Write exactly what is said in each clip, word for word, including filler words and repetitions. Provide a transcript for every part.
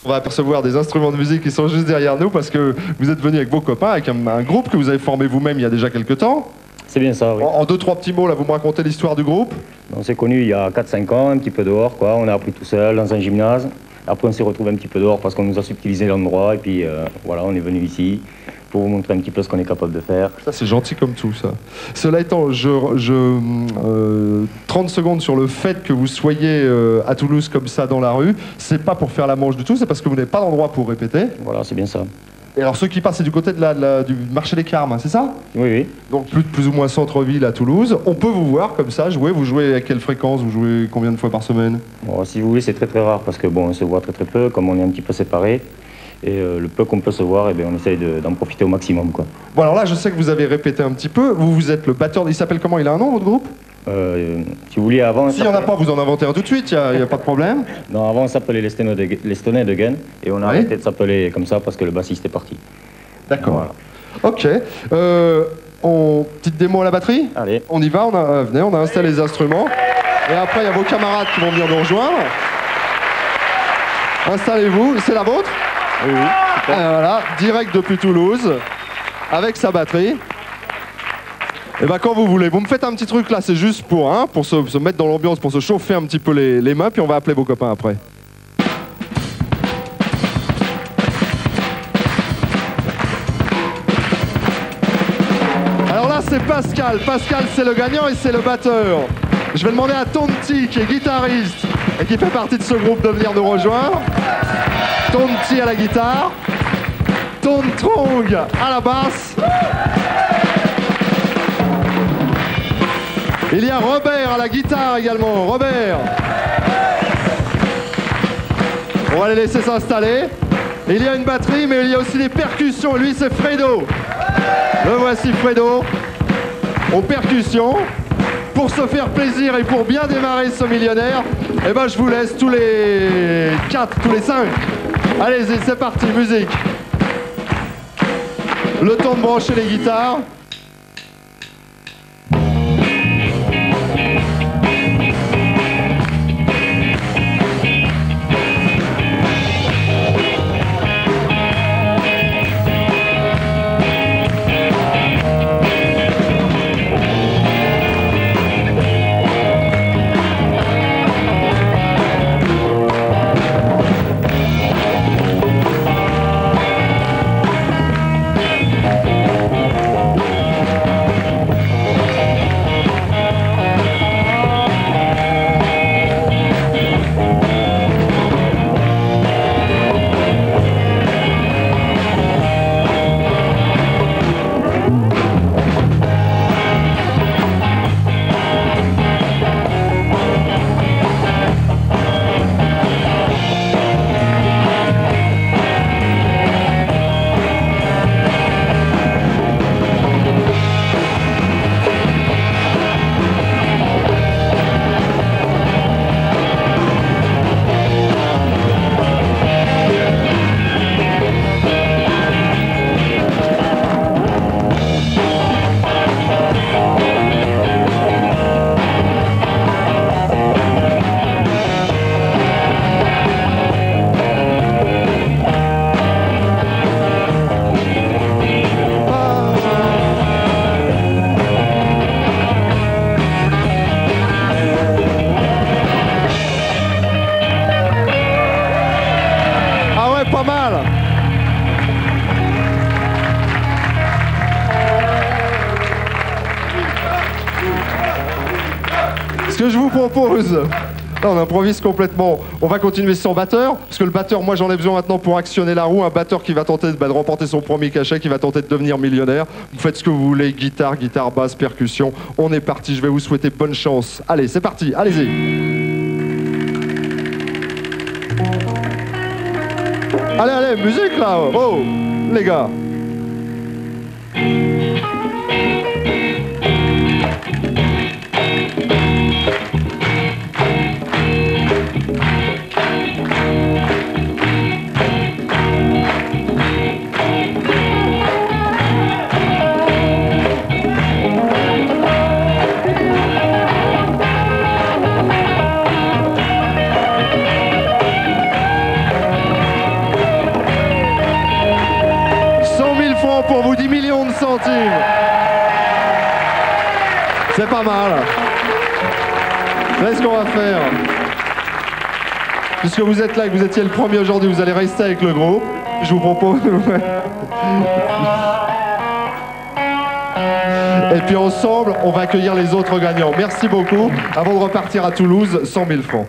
On va apercevoir des instruments de musique qui sont juste derrière nous parce que vous êtes venus avec vos copains, avec un, un groupe que vous avez formé vous-même il y a déjà quelques temps. C'est bien ça, oui. En, en deux, trois petits mots, là, vous me racontez l'histoire du groupe. On s'est connus il y a quatre cinq ans, un petit peu dehors, quoi. On a appris tout seul dans un gymnase. Après, on s'est retrouvés un petit peu dehors parce qu'on nous a subtilisé l'endroit. Et puis, euh, voilà, on est venu ici pour vous montrer un petit peu ce qu'on est capable de faire. Ça, c'est gentil comme tout, ça. Cela étant, je, je, euh, trente secondes sur le fait que vous soyez euh, à Toulouse comme ça dans la rue, c'est pas pour faire la manche du tout, c'est parce que vous n'avez pas d'endroit pour répéter. Voilà, c'est bien ça. Et alors, ceux qui passent, c'est du côté de la, de la, du marché des Carmes, hein, c'est ça? Oui, oui. Donc, plus, plus ou moins centre-ville à Toulouse. On peut vous voir comme ça jouer. Vous jouez à quelle fréquence? Vous jouez combien de fois par semaine? Bon, si vous voulez, c'est très très rare parce que bon, on se voit très très peu, comme on est un petit peu séparés. Et euh, le peu qu'on peut se voir, eh bien, on essaye d'en profiter au maximum, quoi. Bon, alors là, je sais que vous avez répété un petit peu. Vous, vous êtes le batteur. Il s'appelle comment? Il a un nom, votre groupe? Euh, si vous voulez, avant... S'il n'y en a pas, vous en inventez un tout de suite, il n'y a, a pas de problème. Non, avant, on s'appelait les Stoney de, les Stoney de Gun. Et on a Oui. arrêté de s'appeler comme ça parce que le bassiste est parti. D'accord. Voilà. Ok. Euh, on... Petite démo à la batterie? Allez. On y va, on a... euh, venez, on a installé les instruments. Et après, il y a vos camarades qui vont venir nous rejoindre. Installez-vous. C'est la vôtre? Oui, oui. Et voilà, direct depuis Toulouse, avec sa batterie. Et ben quand vous voulez, vous me faites un petit truc là, c'est juste pour, hein, pour se, se mettre dans l'ambiance, pour se chauffer un petit peu les, les mains, puis on va appeler vos copains après. Alors là c'est Pascal, Pascal c'est le gagnant et c'est le batteur. Je vais demander à Tonti qui est guitariste et qui fait partie de ce groupe de venir nous rejoindre. Tonti à la guitare. Tontrong à la basse. Il y a Robert à la guitare également. Robert. On va les laisser s'installer. Il y a une batterie, mais il y a aussi des percussions. Lui, c'est Fredo. Le voici, Fredo. Aux percussions. Pour se faire plaisir et pour bien démarrer ce millionnaire, eh ben, je vous laisse tous les quatre, tous les cinq. Allez-y, c'est parti, musique. Le temps de brancher les guitares. Pas mal. Ce que je vous propose, là on improvise complètement, on va continuer sans batteur, parce que le batteur, moi j'en ai besoin maintenant pour actionner la roue, un batteur qui va tenter bah, de remporter son premier cachet, qui va tenter de devenir millionnaire. Vous faites ce que vous voulez, guitare, guitare, basse, percussion, on est parti, je vais vous souhaiter bonne chance. Allez, c'est parti, allez-y. Allez, allez, musique là! Oh, les gars! C'est pas mal. Là, ce qu'on va faire, puisque vous êtes là et que vous étiez le premier aujourd'hui, vous allez rester avec le groupe. Je vous propose... Et puis ensemble, on va accueillir les autres gagnants. Merci beaucoup. Avant de repartir à Toulouse, cent mille francs.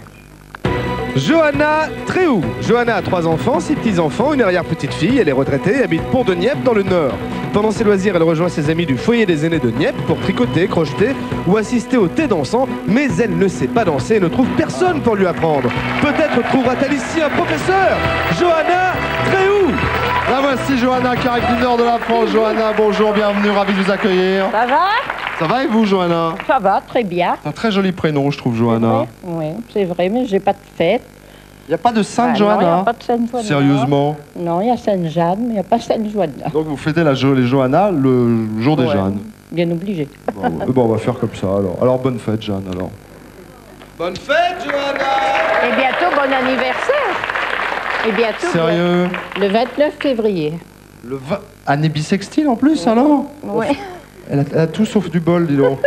Johanna Tréhou. Johanna a trois enfants, six petits-enfants, une arrière-petite-fille. Elle est retraitée et habite Pont de Nieppe dans le Nord. Pendant ses loisirs, elle rejoint ses amis du foyer des aînés de Nieppe pour tricoter, crocheter ou assister au thé dansant. Mais elle ne sait pas danser et ne trouve personne pour lui apprendre. Peut-être trouvera-t-elle ici un professeur. Johanna Tréhou. La voici Johanna qui arrive du nord de la France. Johanna, bonjour, bienvenue, ravi de vous accueillir. Ça va? Ça va et vous, Johanna? Ça va, très bien. C'est un très joli prénom, je trouve, Johanna. Oui, c'est vrai, mais j'ai pas de fête. Il n'y a pas de Sainte Ah, Johanna? non, il n'y a pas de Sainte Johanna. Sérieusement? Non, il y a Sainte-Jeanne, mais il n'y a pas Sainte Johanna. Donc vous fêtez la jo les Johanna le jour des Ouais, Jeannes. bien obligé. Bon, euh, bon, on va faire comme ça alors. Alors bonne fête, Jeanne, alors. Bonne fête, Johanna. Et bientôt, bon anniversaire. Et bientôt, Sérieux? le vingt-neuf février. Le vingt... Année bissextile en plus, alors? Oui. Elle a, elle a tout sauf du bol, dis donc.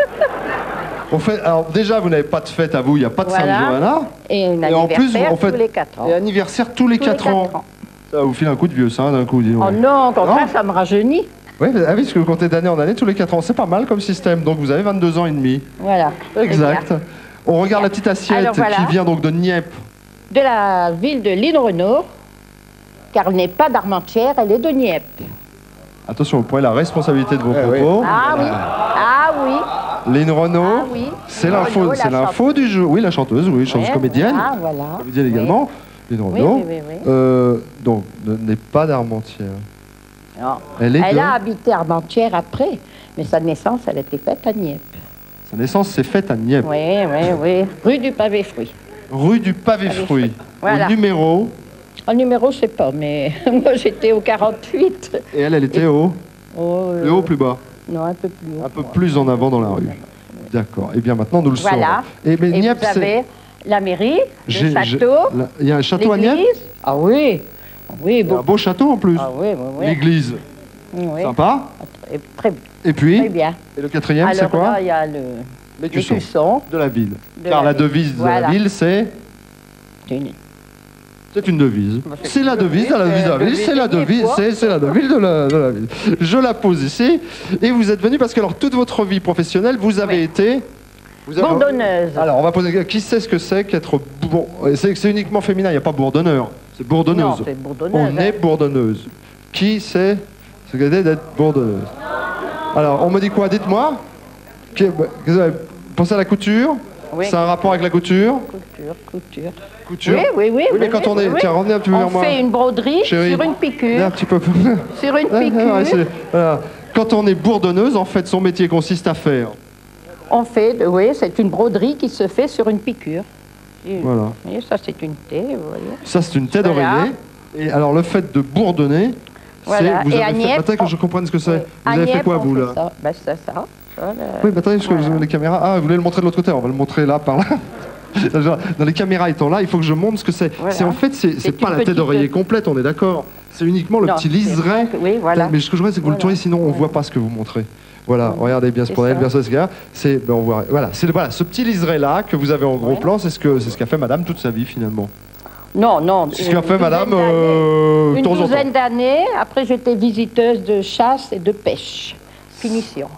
On fait, alors déjà, vous n'avez pas de fête à vous, il n'y a pas de Voilà. Sainte Johanna. Et un Et en plus, anniversaire on fait tous les quatre ans. Et anniversaire tous les Tous les quatre ans. quatre ans. Ça vous file un coup de vieux sein d'un coup, dis donc. Oh non, au contraire, Non. ça me rajeunit. Oui, ah oui, parce que vous comptez d'année en année tous les quatre ans. C'est pas mal comme système. Donc vous avez vingt-deux ans et demi. Voilà. Exact. On regarde la petite assiette Alors, voilà. qui vient donc de Nieppe. De la ville de l'île Renaud, car elle n'est pas d'Armentières, elle est de Nieppe. Attention, vous prenez la responsabilité de vos Eh oui. propos. Ah oui, ah oui, Lynn Renaud, ah oui. c'est Renaud, l'info, la c'est l'info du jeu. Oui, la chanteuse, oui, chanteuse Ouais, comédienne. Ah, voilà. Comédienne Oui. également. Lynn Oui, Renaud. oui, oui, oui. Euh, donc, ne- n'est pas d'Armentières. Non. Elle est Elle de... a habité Armentières après, mais sa naissance, elle a été faite à Nieppe. Sa naissance s'est faite à Nieppe. Oui, oui, oui. Rue du Pavé Fruit. Rue du Pavé Pavé Fruit. Fruit. Voilà. Au numéro. En numéro, je sais pas, mais moi j'étais au quarante-huit. Et elle, elle était au... Oh, euh, Le haut plus bas. Non, un peu plus haut. Un peu plus en avant dans la rue. D'accord. Et bien maintenant, nous le saurons. Voilà. Et, mais Et Nieppe, vous c'est... avez la mairie, J'ai- le j'ai- château, là, il y a un château à Nieppe. l'église. Ah oui, Ah oui, Il y a un beau. beau château en plus. Ah oui, oui, oui. L'église. Oui. Sympa. Et très, Et puis, très bien. et le quatrième, c'est Alors quoi? là, il y a le L'écusson. l'écusson. De la ville. De Car la la, ville. devise de Voilà. la ville, c'est... C'est une- C'est une devise. Bah, c'est C'est la une devise de la devise, ville de la euh, ville. devise C'est la de devise, Nieppe, c'est c'est la devise de la, de la ville. Je la pose ici. Et vous êtes venu parce que alors toute votre vie professionnelle, vous avez Oui. été... Vous avez- Bourdonneuse. Alors on va poser... Qui sait ce que c'est qu'être... Bour... C'est c'est uniquement féminin, il n'y a pas bourdonneur. C'est bourdonneuse. Non, c'est bourdonneuse. On est hein. bourdonneuse. Qui sait ce que c'est d'être bourdonneuse? Alors, on me dit quoi? Dites-moi. Qui- bah, vous avez pensé à la couture? Oui. C'est un rapport avec la couture? Couture, couture. Couture? Oui, oui, oui. Oui, mais oui, quand oui, on est... oui, oui. Tiens, revenez un petit peu On vers moi. fait une broderie Chérie. sur une Viens piqûre. un petit peu. Sur une Ouais, ouais, ouais, piqûre. c'est- voilà. Quand on est bourdonneuse, en fait, son métier consiste à faire. On fait, de- oui, c'est une broderie qui se fait sur une piqûre. Et, Voilà. et ça, c'est une thé, vous voyez. Ça, c'est une tête Voilà. d'oreiller. Et alors, le fait de bourdonner, Voilà. c'est... Vous Et à avez fait... Nieppe, Attends que on- je comprenne ce que c'est. Oui. Vous À avez fait Nieppe, quoi, on vous, fait là? ça. Ben, c'est ça. Voilà. Oui, mais attendez, parce que Voilà. vous avez les caméras... Ah, vous voulez le montrer de l'autre côté? On va le montrer là, par là. Dans les caméras étant là, il faut que je montre ce que c'est. Voilà. C'est en fait, c'est c'est C'est pas une la tête petite- d'oreiller complète, on est d'accord. C'est uniquement le Non, petit c'est liseré. donc- Oui, voilà. Mais ce que je voudrais, c'est que vous le Voilà. tournez, sinon on Voilà. voit pas ce que vous montrez. Voilà, regardez bien ce C'est pour elle, ça. bien ça, ce gars. C'est, ben on voit, voilà, c'est voilà, ce petit liseré là que vous avez en gros Ouais. plan, c'est ce que c'est ce qu'a fait Madame toute sa vie finalement. Non, non. C'est ce une qu'a fait douzaine Madame d'années. euh, de Une temps en temps. douzaine d'années. Après, j'étais visiteuse de chasse et de pêche. Finition.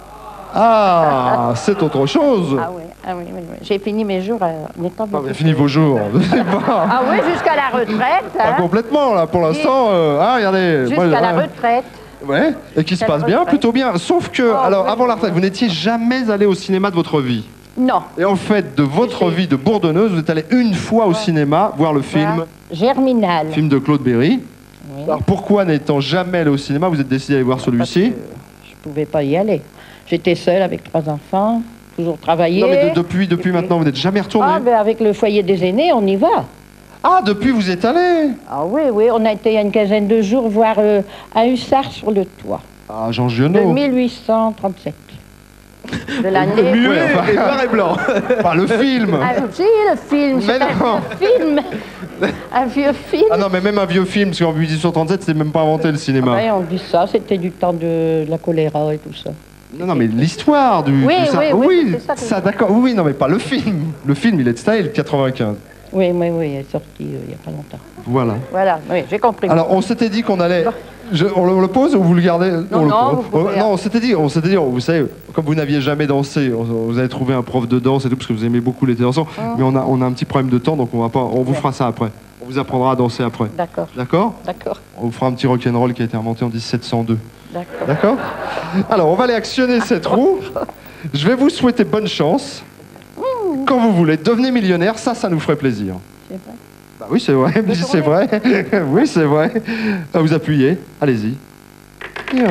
Ah, c'est autre chose. Ah oui, ah oui, oui, oui. J'ai fini mes jours euh, en étant Ah, mais visiteuse. fini vos jours. C'est pas, Ah oui, jusqu'à la retraite. pas hein. complètement là pour l'instant. euh, ah, regardez. Jusqu'à moi, la ouais. retraite. Ouais, et qui se Jusqu'à la passe bien, retraite. plutôt bien. Sauf que, Oh, alors, oui, avant la oui, retraite, vous n'étiez jamais allé au cinéma de votre vie. Non. Et en fait, de votre J'ai- vie de bourdonneuse, vous êtes allé une fois au cinéma voir le film, Voilà. Germinal. film de Claude Berry. Oui. Alors pourquoi, n'étant jamais allé au cinéma, vous êtes décidé d'aller voir Parce celui-ci? que je pouvais pas y aller. J'étais seule avec trois enfants, toujours travaillé. Non, mais de- depuis, depuis Et puis- maintenant, vous n'êtes jamais retourné. Ah, ben avec le foyer des aînés, on y va. Ah, depuis, vous êtes allé. Ah oui, oui, on a été il y a une quinzaine de jours voir euh, un hussard sur le toit. Ah, Jean De Giono. mille huit cent trente-sept. De l'année. Muet Ouais, enfin- et noir et blanc. Pas le film. Ah, si, le film, Mais c'est un non. vieux film. Un vieux film. Ah non, mais même un vieux film, parce qu'en mille huit cent trente-sept, c'est même pas inventé le cinéma. Ouais, on dit ça, c'était du temps de la choléra et tout ça. Non, non, mais l'histoire du... Oui, du ça- oui, oui, c'est ça que ça, je- d'accord. Oui, non, mais pas le film. Le film, il est de style quatre-vingt-quinze. Oui, oui, oui, elle est sortie euh, il n'y a pas longtemps. Voilà. Voilà, oui, j'ai compris. Alors, on s'était dit qu'on allait... Je- on, le, on le pose ou vous le gardez? On le non, pose. vous pouvez- non, on s'était dit, on s'était dit, vous savez, comme vous n'aviez jamais dansé, on- vous avez trouvé un prof de danse et tout, parce que vous aimez beaucoup les dansants, Ah. mais on a, on a un petit problème de temps, donc on va pas, on vous fera ça après. On vous apprendra à danser après. D'accord, D'accord? d'accord, On vous fera un petit rock'n'roll qui a été inventé en dix-sept cent deux. d'accord. D'accord? Alors, on va aller actionner cette roue. Je vais vous souhaiter bonne chance. Quand vous voulez, devenez millionnaire, ça, ça nous ferait plaisir. C'est vrai. Bah oui, c'est vrai, Bonne c'est vrai. Oui, c'est vrai. Ah, vous appuyez, allez-y. Yo.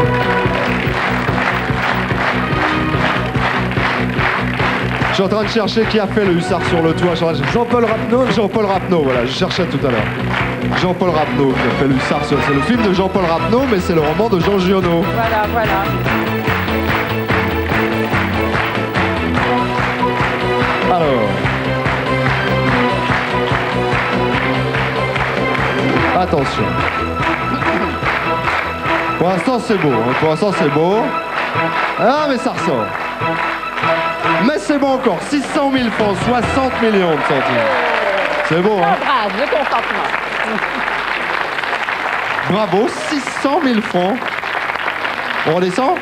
Je suis en train de chercher qui a fait le hussard sur le toit. Je suis en train de- Jean-Paul Rapneau. Jean-Paul Rapneau, voilà, je cherchais tout à l'heure. Jean-Paul Rapneau qui a fait le hussard sur... C'est le film de Jean-Paul Rapneau, mais c'est le roman de Jean Giono. Voilà, voilà. Alors. Attention. Pour l'instant, c'est beau. hein. Pour l'instant, c'est beau. Ah, mais ça ressort. Mais c'est bon encore. six cent mille francs, soixante millions de centimes. C'est beau, hein? Bravo, le consentement. Bravo, six cent mille francs. On redescend?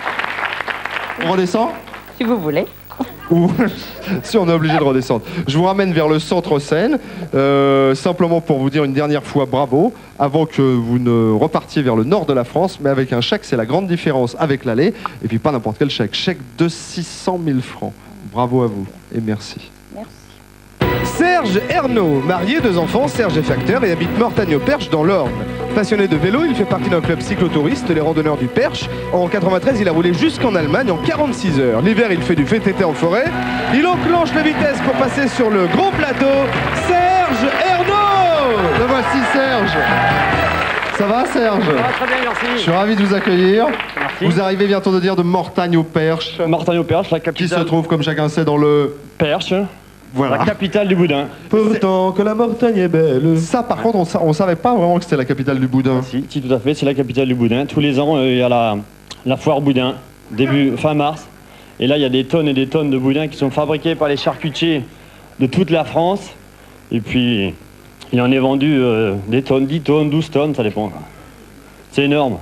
On redescend? Si vous voulez. Ou si on est obligé de redescendre. Je vous ramène vers le centre-scène, euh, simplement pour vous dire une dernière fois bravo, avant que vous ne repartiez vers le nord de la France, mais avec un chèque, c'est la grande différence avec l'aller, et puis pas n'importe quel chèque, chèque de six cent mille francs. Bravo à vous, et merci. Merci. Serge Ernaud, marié, deux enfants, Serge est facteur et habite Mortagne-au-Perche dans l'Orne. Passionné de vélo, il fait partie d'un club cyclotouriste, les randonneurs du Perche. En quatre-vingt-treize, il a roulé jusqu'en Allemagne en quarante-six heures. L'hiver, il fait du V T T en forêt. Il enclenche la vitesse pour passer sur le gros plateau. Serge Ernaud! Le voici Serge. Ça va Serge? Très bien, Je merci. suis ravi de vous accueillir. Merci. Vous arrivez bientôt de dire de Mortagne au Perche, Mortagne-au-Perche, la qui capitale. se trouve, comme chacun sait, dans le... Perche, Voilà. la capitale du boudin. Pourtant que la Mortagne est belle. Ça, par contre, on, sa- on savait pas vraiment que c'était la capitale du boudin. Si, si, tout à fait, c'est la capitale du boudin. Tous les ans, euh, il y a la, la foire boudin, début fin mars. Et là, il y a des tonnes et des tonnes de boudins qui sont fabriqués par les charcutiers de toute la France. Et puis, il en est vendu euh, des tonnes, dix tonnes, douze tonnes, ça dépend. quoi. C'est énorme.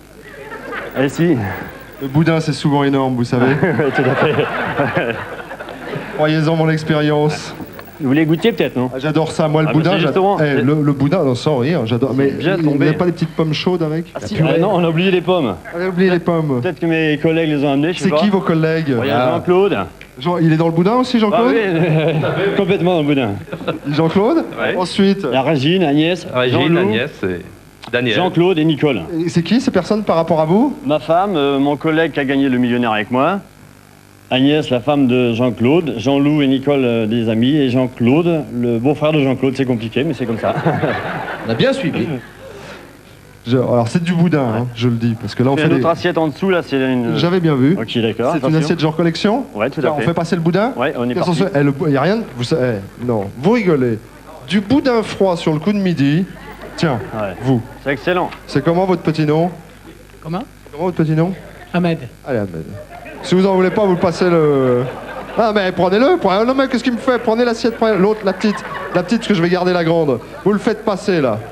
Et si, Le boudin, c'est souvent énorme, vous savez. ouais, tout à fait. Croyez-en mon expérience. Vous voulez goûter peut-être, non? Ah, j'adore ça, moi le Ah, boudin. mais c'est j'adore- justement- Eh, le, le boudin, non, sans rire, j'adore. Mais bien il tombé. n'y a pas des petites pommes chaudes avec? Ah, si, ah, non, on a oublié les pommes. Allez, oubliez les pommes. Peut-être que mes collègues les ont amenées, je sais C'est pas. qui vos collègues? Il y a Ah. Jean-Claude. Jean- Il est dans le boudin aussi, Ah Jean-Claude? oui, complètement dans le boudin. Jean-Claude? Ouais. Ensuite, Il y a Régine, Agnès, Régine, Jean-Loup, Agnès et Daniel. Jean-Claude et Nicole. et c'est qui ces personnes par rapport à vous? Ma femme, euh, mon collègue qui a gagné le millionnaire avec moi. Agnès, la femme de Jean-Claude. Jean-Loup et Nicole, euh, des amis. Et Jean-Claude, le beau-frère de Jean-Claude. C'est compliqué, mais c'est comme ça. On a bien suivi. Je- Alors c'est du boudin, hein, je le dis, parce que là on Et fait des... notre assiette en dessous, là, c'est une... J'avais bien vu. Ok, d'accord. C'est une attention. assiette genre collection? Ouais, tout Tiens, à on fait. fait passer le boudin? Ouais, on est Quels sont parti. ceux- eh, le bou- y a rien de- vous savez, eh, non, vous rigolez. Du boudin froid sur le coup de midi. Tiens, Ouais. vous, C'est excellent. c'est comment votre petit nom? Comment? Comment votre petit nom? Ahmed. Allez, Ahmed. Si vous en voulez pas, vous passez le... Ah mais prenez-le, prenez... Non mais qu'est-ce qu'il me fait? Prenez l'assiette, prenez l'autre, la petite. La petite, parce que je vais garder la grande. Vous le faites passer, là.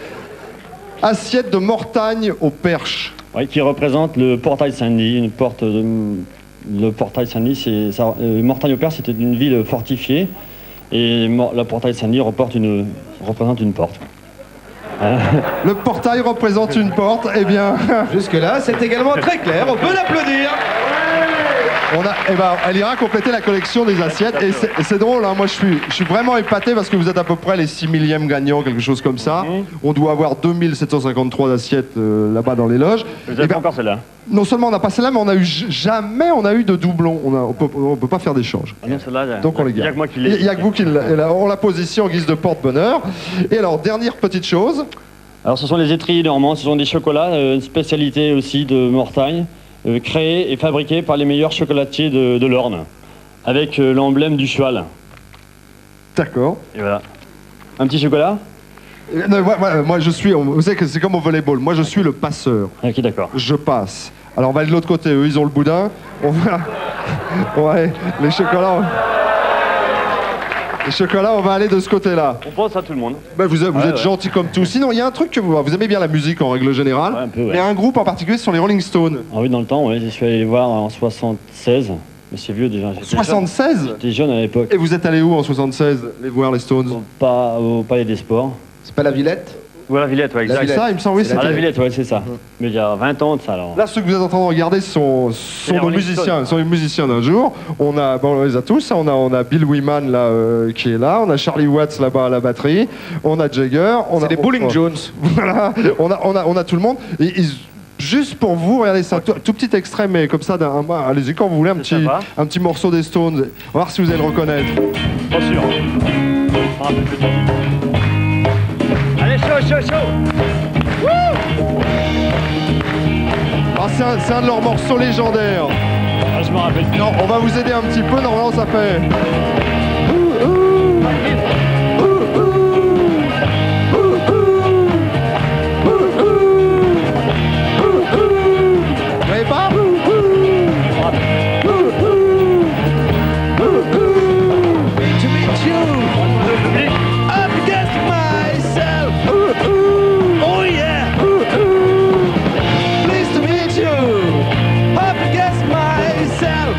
Assiette de Mortagne au Perche. Ouais, qui représente le portail Saint-Denis. Une porte de... Le portail Saint-Denis, c'est... ça- euh, Mortagne-au-Perche, c'était une ville fortifiée. Et Mor- le portail Saint-Denis reporte une... représente une porte. Le portail représente une porte, eh bien... Jusque-là, c'est également très clair. On peut l'applaudir. On a, eh ben, elle ira compléter la collection des assiettes. Et c'est et c'est drôle, hein, moi je suis, je suis vraiment épaté parce que vous êtes à peu près les six millièmes gagnants, quelque chose comme ça. On doit avoir deux mille sept cent cinquante-trois assiettes euh, là-bas dans les loges. Vous Eh avez ben, pas encore celle-là. non seulement on n'a pas celle-là, mais on a eu j- jamais on a eu de doublons. On, a, on, peut, on peut pas faire d'échange. Ah non, celle-là, il y a- Donc on les il y a garde. que moi qui Il l'ai. n'y a que vous qui l'a- et là, on la pose ici en guise de porte-bonheur. Et alors, dernière petite chose. Alors, ce sont les étriers normands, ce sont des chocolats, euh, une spécialité aussi de Mortagne, euh, créés et fabriqués par les meilleurs chocolatiers de, de l'Orne, avec euh, l'emblème du cheval. D'accord. Et voilà. Un petit chocolat? Euh, non, moi, moi, moi, je suis, vous savez que c'est comme au volleyball. Moi je suis le passeur. Ok, d'accord. Je passe. Alors on va aller de l'autre côté, eux ils ont le boudin. On va... Ouais, les chocolats... Les chocolats, on va aller de ce côté-là. On pense à tout le monde. Ben, vous êtes, vous Ouais, êtes ouais. gentil comme tout. Sinon, il y a un truc que vous... Vous aimez bien la musique en règle générale. Ouais, un peu, ouais. Mais un groupe en particulier, ce sont les Rolling Stones. Ah oui, dans le temps, ouais, je suis allé les voir en soixante-seize. Mais c'est vieux déjà. J'étais soixante-seize jeune. J'étais jeune à l'époque. Et vous êtes allé où en soixante-seize, les voir les Stones? Au, pas, au Palais des Sports. C'est pas la Villette? Ou à la Villette, ouais, exact. C'est ça, il me semble, oui, À la c'était... Villette, ouais, c'est ça. Mais il y a vingt ans de ça, alors. Là, ceux que vous êtes en train de regarder sont, sont les nos Rolling musiciens, Stones. sont les musiciens d'un jour. On a, bon, on les a tous. On a, on a Bill Wyman là euh, qui est là. On a Charlie Watts là-bas à la batterie. On a Jagger. On C'est a les Bowling on- Jones. Voilà. On a, on a, on a tout le monde. Et ils- juste pour vous, regardez, c'est un tout, tout petit extrait, mais comme ça, d'un, un- allez-y quand vous voulez, un C'est petit, sympa. un petit morceau des Stones. On va voir si vous allez le reconnaître. Pas sûr. Ah, un peu plus. Allez, chaud, chaud, chaud. Ah, c'est un, c'est un de leurs morceaux légendaires. Ah, je me rappelle plus. Non, on va vous aider un petit peu. Normalement, ça fait. Vous voyez pas? Up against myself. Oh yeah. Pleased to meet you. Up against myself.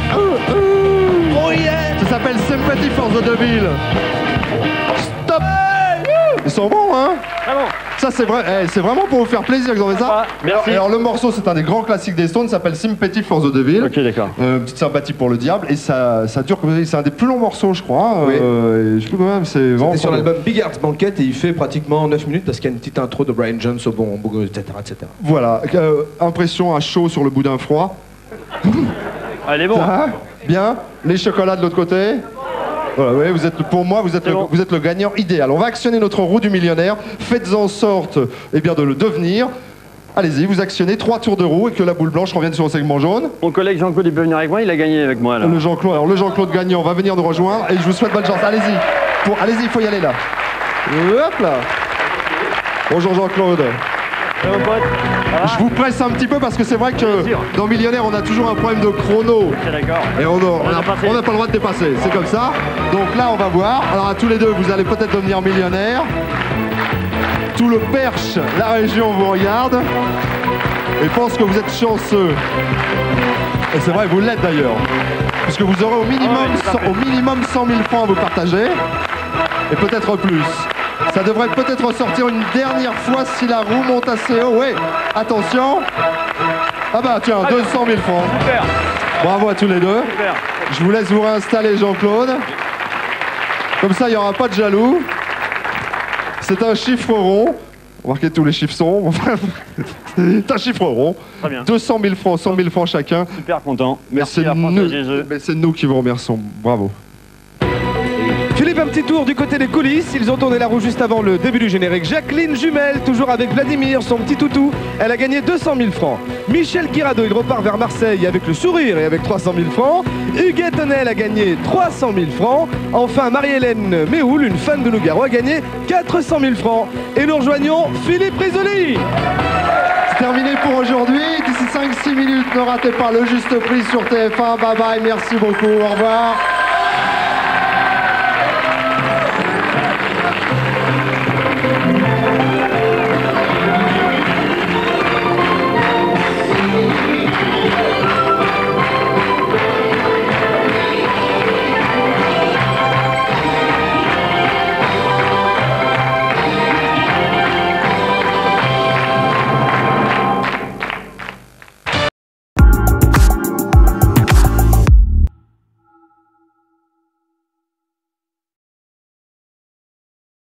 Oh yeah. Ça s'appelle Sympathy for the Devil. Stop! Ils sont bons, hein? Ah bon. Ça, c'est vrai, eh, c'est vraiment pour vous faire plaisir que vous avez ça. Sympa, merci. Alors, alors, le morceau, c'est un des grands classiques des Stones, s'appelle Sympathy for the Devil. Ok, d'accord. Euh, petite sympathie pour le diable, et ça, ça dure, c'est un des plus longs morceaux, je crois. Oui. Euh, et je sais plus quand même, c'est vraiment. C'était sur pas long. l'album Big Hearts Banquet et il fait pratiquement neuf minutes parce qu'il y a une petite intro de Brian Jones au bon, au bon, et cetera, et cetera. Voilà, euh, impression à chaud sur le boudin froid. Ah, il est bon. Ça, bien. Les chocolats de l'autre côté. Voilà, oui, vous êtes, pour moi, vous êtes, C'est le, bon. vous êtes le gagnant idéal. On va actionner notre roue du millionnaire. Faites en sorte eh bien, de le devenir. Allez-y, vous actionnez trois tours de roue et que la boule blanche revienne sur le segment jaune. Mon collègue Jean-Claude, il peut venir avec moi, il a gagné avec moi, là. Le Jean-Claude, alors le Jean-Claude gagnant va venir nous rejoindre et je vous souhaite bonne chance. Allez-y, pour, allez-y, il faut y aller là. Hop là. Bonjour Jean-Claude. Ça va, mon pote? Ça va? Je vous presse un petit peu parce que c'est vrai que Bien sûr. dans Millionnaire, on a toujours un problème de chrono. Ok, d'accord. Et on n'a On a passé. on n'a pas le droit de dépasser, c'est comme ça. Donc là, on va voir. Alors à tous les deux, vous allez peut-être devenir millionnaire. Tout le Perche, la région vous regarde et pense que vous êtes chanceux. Et c'est vrai, vous l'êtes d'ailleurs. Puisque vous aurez au minimum, Ah ouais, tout à cent- fait. au minimum cent mille francs à vous partager. Et peut-être plus. Ça devrait peut-être ressortir une dernière fois si la roue monte assez haut. Oui, attention. Ah bah tiens, deux cent mille francs. Super, Bravo à tous les deux. super. Je vous laisse vous réinstaller, Jean-Claude. Comme ça, il n'y aura pas de jaloux. C'est un chiffre rond. Remarquez, tous les chiffres sont ronds. C'est un chiffre rond. Très bien. deux cent mille francs, cent mille francs chacun. Super content. Mais Merci c'est à nous, partager eux. mais c'est nous qui vous remercions. Bravo. Philippe, un petit tour du côté des coulisses. Ils ont tourné la roue juste avant le début du générique. Jacqueline Jumel, toujours avec Vladimir, son petit toutou. Elle a gagné deux cent mille francs. Michel Guirado, il repart vers Marseille avec le sourire et avec trois cent mille francs. Huguette Tonnel a gagné trois cent mille francs. Enfin, Marie-Hélène Méhoul, une fan de Nougaro, a gagné quatre cent mille francs. Et nous rejoignons Philippe Risoli. C'est terminé pour aujourd'hui. D'ici cinq six minutes, ne ratez pas le juste prix sur T F un. Bye bye, merci beaucoup. Au revoir.